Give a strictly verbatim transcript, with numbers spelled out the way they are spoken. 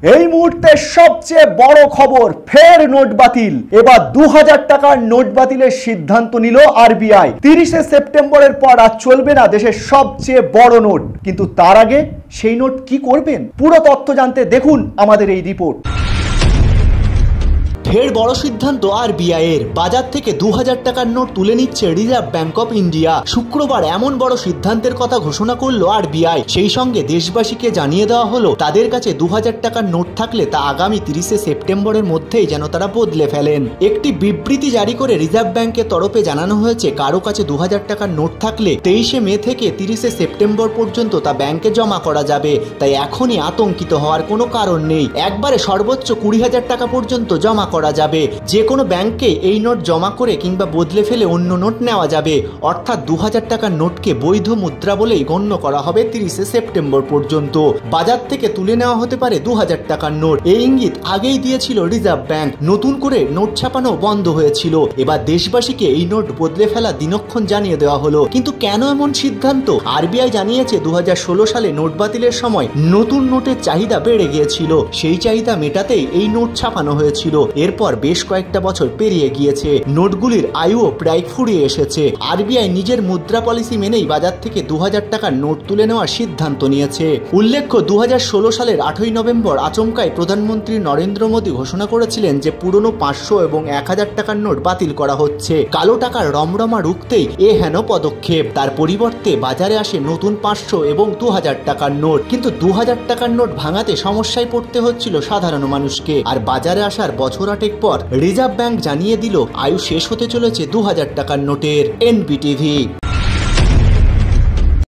এই মুহূর্তে সবচেয়ে বড় খবর, ফের নোট বাতিল। এবার দু হাজার টাকার নোট বাতিলের সিদ্ধান্ত নিল আরবিআই। তিরিশে সেপ্টেম্বরের পর আর চলবে না দেশের সবচেয়ে বড় নোট। কিন্তু তার আগে সেই নোট কি করবেন, পুরো তথ্য জানতে দেখুন আমাদের এই রিপোর্ট। ফের বড় সিদ্ধান্ত আরবিআই এর, বাজার থেকে দু হাজার টাকার নোট তুলে নিচ্ছে রিজার্ভ ব্যাংক অফ ইন্ডিয়া। শুক্রবার এমন বড় সিদ্ধান্তের কথা ঘোষণা করলো আরবিআই। সেই সঙ্গে দেশবাসীকে জানিয়ে দেওয়া হলো তাদের কাছে দু হাজার টাকার নোট থাকলে তা আগামী তিরিশে সেপ্টেম্বরের মধ্যেই যেন তারা বদলে ফেলেন। একটি বিবৃতি জারি করে রিজার্ভ ব্যাংকের তরফে জানানো হয়েছে, কারো কাছে দু হাজার টাকার নোট থাকলে তেইশে মে থেকে তিরিশে সেপ্টেম্বর পর্যন্ত তা ব্যাংকে জমা করা যাবে। তাই এখনই আতঙ্কিত হওয়ার কোনো কারণ নেই। একবারে সর্বোচ্চ কুড়ি হাজার টাকা পর্যন্ত জমা করা যাবে। যে কোনো ব্যাংকে এই নোট জমা করে কিংবা বদলে ফেলে অন্য নোট নেওয়া যাবে। অর্থাৎ দু হাজার টাকার নোটকে বৈধ মুদ্রা বলেই গণ্য করা হবে তিরিশে সেপ্টেম্বর পর্যন্ত। বাজার থেকে তুলে নেওয়া হতে পারে দু হাজার টাকার নোট। এই ইঙ্গিত আগেই দিয়েছিল রিজার্ভ ব্যাংক। নতুন করে নোট ছাপানো বন্ধ হয়েছিল। এবার দেশবাসীকে এই নোট বদলে ফেলা দিনক্ষণ জানিয়ে দেওয়া হলো। কিন্তু কেন এমন সিদ্ধান্ত? আরবিআই জানিয়েছে দু হাজার ষোলো সালে নোট বাতিলের সময় নতুন নোটের চাহিদা বেড়ে গিয়েছিল। সেই চাহিদা মেটাতেই এই নোট ছাপানো হয়েছিল। এরপর বেশ কয়েকটা বছর পেরিয়ে গিয়েছে, নোটগুলির আয়ুও প্রায় ফুরিয়ে এসেছে। আরবিআই নিজের মুদ্রা পলিসি মেনেই বাজার থেকে দু হাজার টাকার নোট তুলে নেওয়ার সিদ্ধান্ত নিয়েছে। উল্লেখ্য, দু হাজার ষোলো সালের আটই নভেম্বর আচমকায় প্রধানমন্ত্রী নরেন্দ্র মোদী ঘোষণা করেছিলেন যে পুরনো পাঁচশো এবং এক হাজার টাকার নোট বাতিল করা হচ্ছে। কালো টাকার রমরমা রুখতেই এ হেন পদক্ষেপ। তার পরিবর্তে বাজারে আসে নতুন পাঁচশো এবং দু হাজার টাকার নোট। কিন্তু দু হাজার টাকার নোট ভাঙাতে সমস্যায় পড়তে হচ্ছিল সাধারণ মানুষকে। আর বাজারে আসার বছর আটেক পর রিজার্ভ ব্যাংক জানিয়ে দিল আয়ু শেষ হতে চলেছে দু হাজার টাকার নোটের। এনবিটিভি।